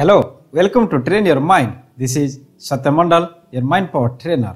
Hello, welcome to Train Your Mind. This is Satya Mandal, your mind power trainer.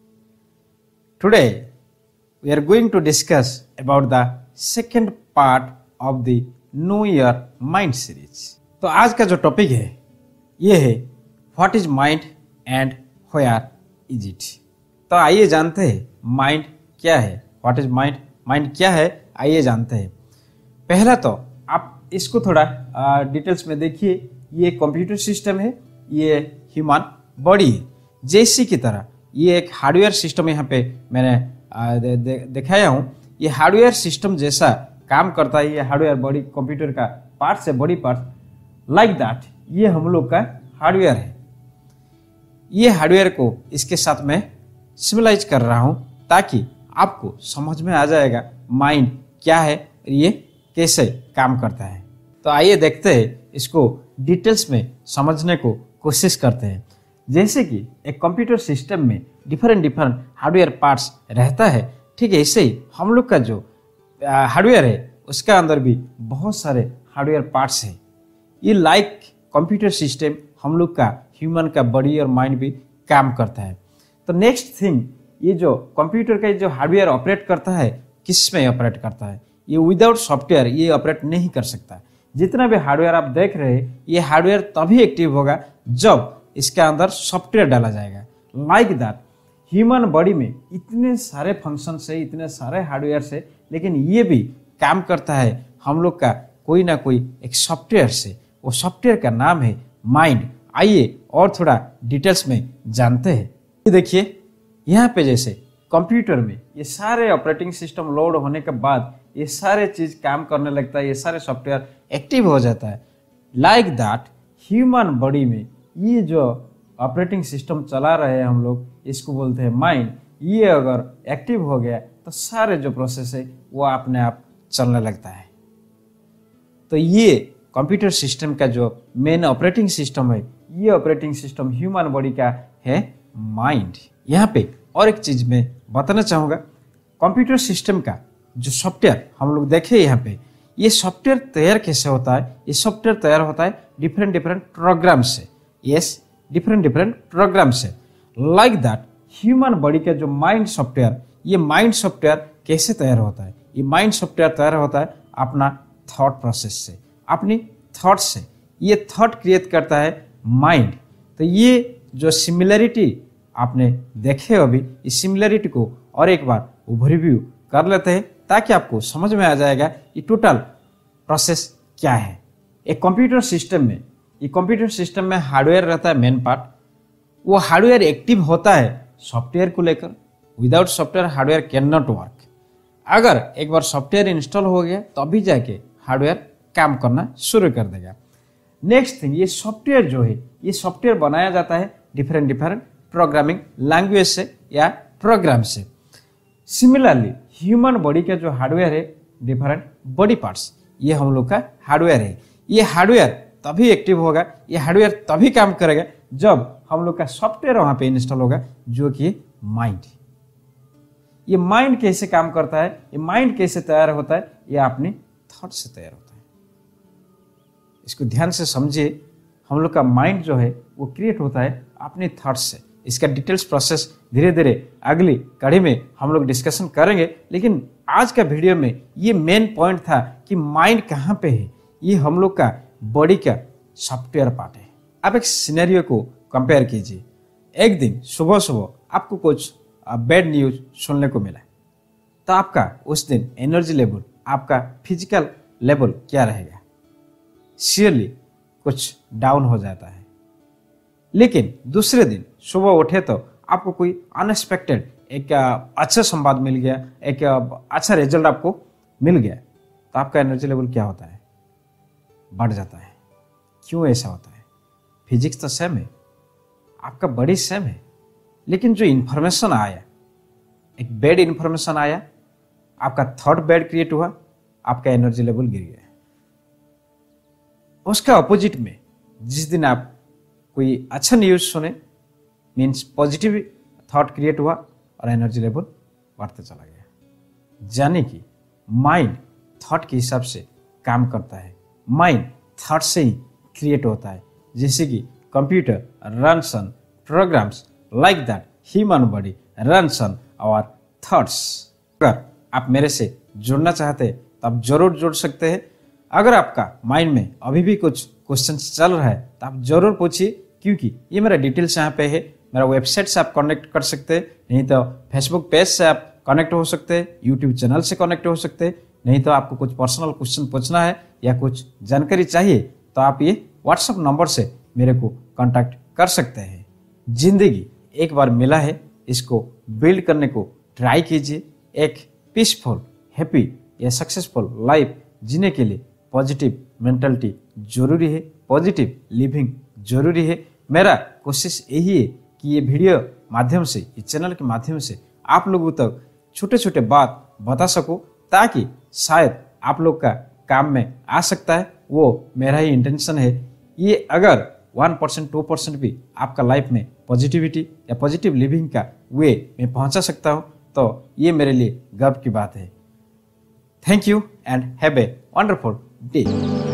Today, we are going to discuss about the second part of the New Year Mind series. तो आज का जो topic है ये है what is mind and where is it. तो आइए जानते हैं माइंड क्या है, व्हाट इज माइंड, माइंड क्या है, आइए जानते हैं। पहला तो आप इसको थोड़ा डिटेल्स में देखिए। ये कंप्यूटर सिस्टम है, ये ह्यूमन बॉडी है। जैसे की तरह ये एक हार्डवेयर सिस्टम यहाँ पे मैंने दिखाया हूँ। ये हार्डवेयर सिस्टम जैसा काम करता है। ये हार्डवेयर बॉडी कंप्यूटर का पार्ट है, बॉडी पार्ट लाइक दैट। ये हम लोग का हार्डवेयर है। ये हार्डवेयर को इसके साथ में सिम्बलाइज कर रहा हूँ ताकि आपको समझ में आ जाएगा माइंड क्या है, ये कैसे काम करता है। तो आइए देखते हैं, इसको डिटेल्स में समझने को कोशिश करते हैं। जैसे कि एक कंप्यूटर सिस्टम में डिफरेंट हार्डवेयर पार्ट्स रहता है, ठीक है, ऐसे ही हम लोग का जो हार्डवेयर है उसका अंदर भी बहुत सारे हार्डवेयर पार्ट्स हैं। ये लाइक कंप्यूटर सिस्टम हम लोग का ह्यूमन का बॉडी और माइंड भी काम करता है। तो नेक्स्ट थिंग, ये जो कंप्यूटर का जो हार्डवेयर ऑपरेट करता है, किस में ऑपरेट करता है? ये विदाउट सॉफ्टवेयर ये ऑपरेट नहीं कर सकता। जितना भी हार्डवेयर आप देख रहे हैं, ये हार्डवेयर तभी एक्टिव होगा जब इसके अंदर सॉफ्टवेयर डाला जाएगा। लाइक दैट ह्यूमन बॉडी में इतने सारे फंक्शन है, इतने सारे हार्डवेयर है, लेकिन ये भी काम करता है हम लोग का कोई ना कोई एक सॉफ्टवेयर से। वो सॉफ्टवेयर का नाम है माइंड। आइए और थोड़ा डिटेल्स में जानते हैं। ये देखिए यहाँ पे जैसे कंप्यूटर में ये सारे ऑपरेटिंग सिस्टम लोड होने के बाद ये सारे चीज काम करने लगता है, ये सारे सॉफ्टवेयर एक्टिव हो जाता है। लाइक दैट ह्यूमन बॉडी में ये जो ऑपरेटिंग सिस्टम चला रहे हैं हम लोग, इसको बोलते हैं माइंड। ये अगर एक्टिव हो गया तो सारे जो प्रोसेस है वो अपने आप चलने लगता है। तो ये कंप्यूटर सिस्टम का जो मेन ऑपरेटिंग सिस्टम है, ये ऑपरेटिंग सिस्टम ह्यूमन बॉडी का है माइंड। यहाँ पे और एक चीज मैं बताना चाहूँगा, कंप्यूटर सिस्टम का जो सॉफ्टवेयर हम लोग देखे यहाँ पे, ये सॉफ्टवेयर तैयार कैसे होता है? ये सॉफ्टवेयर तैयार होता है डिफरेंट प्रोग्राम से। यस, डिफरेंट प्रोग्राम से। लाइक दैट ह्यूमन बॉडी का जो माइंड सॉफ्टवेयर, ये माइंड सॉफ्टवेयर कैसे तैयार होता है? ये माइंड सॉफ्टवेयर तैयार होता है अपना थॉट प्रोसेस से, अपनी थॉट से। ये थॉट क्रिएट करता है माइंड। तो ये जो सिमिलरिटी आपने देखे अभी, इस सिमिलरिटी को और एक बार ओवरव्यू कर लेते हैं ताकि आपको समझ में आ जाएगा ये टोटल प्रोसेस क्या है। एक कंप्यूटर सिस्टम में, ये कंप्यूटर सिस्टम में हार्डवेयर रहता है मेन पार्ट। वो हार्डवेयर एक्टिव होता है सॉफ्टवेयर को लेकर। Without software hardware can not work. अगर एक बार सॉफ्टवेयर इंस्टॉल हो गया तो अभी जाके हार्डवेयर काम करना शुरू कर देगा। नेक्स्ट थिंग, ये सॉफ्टवेयर जो है, ये सॉफ्टवेयर बनाया जाता है डिफरेंट प्रोग्रामिंग लैंग्वेज से या प्रोग्राम से। सिमिलरली ह्यूमन बॉडी का जो हार्डवेयर है, डिफरेंट बॉडी पार्ट्स, ये हम लोग का हार्डवेयर है। ये हार्डवेयर तभी एक्टिव होगा, ये हार्डवेयर तभी काम करेगा जब हम लोग का सॉफ्टवेयर वहां पे इंस्टॉल होगा, जो कि माइंड। ये माइंड कैसे काम करता है, ये माइंड कैसे तैयार होता है? ये अपनी थॉट से तैयार होता है। इसको ध्यान से समझिए। हम लोग का माइंड जो है वो क्रिएट होता है अपने थॉट्स से। इसका डिटेल्स प्रोसेस धीरे धीरे अगली कड़ी में हम लोग डिस्कशन करेंगे, लेकिन आज का वीडियो में ये मेन पॉइंट था कि माइंड कहाँ पे है। ये हम लोग का बॉडी का सॉफ्टवेयर पार्ट है। आप एक सिनेरियो को कंपेयर कीजिए। एक दिन सुबह सुबह आपको कुछ बैड न्यूज सुनने को मिला, तो आपका उस दिन एनर्जी लेवल, आपका फिजिकल लेवल क्या रहेगा? श्योरली कुछ डाउन हो जाता है। लेकिन दूसरे दिन सुबह उठे तो आपको कोई अनएक्सपेक्टेड एक अच्छा संवाद मिल गया, एक अच्छा रिजल्ट आपको मिल गया, तो आपका एनर्जी लेवल क्या होता है? बढ़ जाता है। क्यों ऐसा होता है? फिजिक्स तो सेम है, आपका बॉडी सेम है, लेकिन जो इंफॉर्मेशन आया, एक बैड इंफॉर्मेशन आया, आपका थॉट बैड क्रिएट हुआ, आपका एनर्जी लेवल गिर गया। उसका अपोजिट में जिस दिन आप कोई अच्छा न्यूज सुने, मीन्स पॉजिटिव थॉट क्रिएट हुआ और एनर्जी लेवल बढ़ते चला गया। यानी कि माइंड थॉट के हिसाब से काम करता है। माइंड थॉट से ही क्रिएट होता है। जैसे कि computer runs on programs like that human body runs on our thoughts. अगर आप मेरे से जुड़ना चाहते हैं तो आप जरूर जुड़ सकते हैं। अगर आपका माइंड में अभी भी कुछ क्वेश्चन चल रहा है तो आप जरूर पूछिए, क्योंकि ये मेरा डिटेल्स यहाँ पे है। मेरा वेबसाइट से आप कनेक्ट कर सकते हैं, नहीं तो फेसबुक पेज से आप कनेक्ट हो सकते हैं, यूट्यूब चैनल से कनेक्ट हो सकते हैं, नहीं तो आपको कुछ पर्सनल क्वेश्चन पूछना है या कुछ जानकारी चाहिए तो आप ये व्हाट्सएप नंबर से मेरे को कांटेक्ट कर सकते हैं। जिंदगी एक बार मिला है, इसको बिल्ड करने को ट्राई कीजिए। एक पीसफुल, हैप्पी या सक्सेसफुल लाइफ जीने के लिए पॉजिटिव मेंटालिटी जरूरी है, पॉजिटिव लिविंग जरूरी है। मेरा कोशिश यही है कि ये वीडियो माध्यम से, इस चैनल के माध्यम से आप लोगों तक छोटे छोटे बात बता सकूं, ताकि शायद आप लोग का काम में आ सकता है। वो मेरा ही इंटेंशन है। ये अगर 1% 2% भी आपका लाइफ में पॉजिटिविटी या पॉजिटिव लिविंग का वे में पहुंचा सकता हूं तो ये मेरे लिए गर्व की बात है। Thank you and have a wonderful day.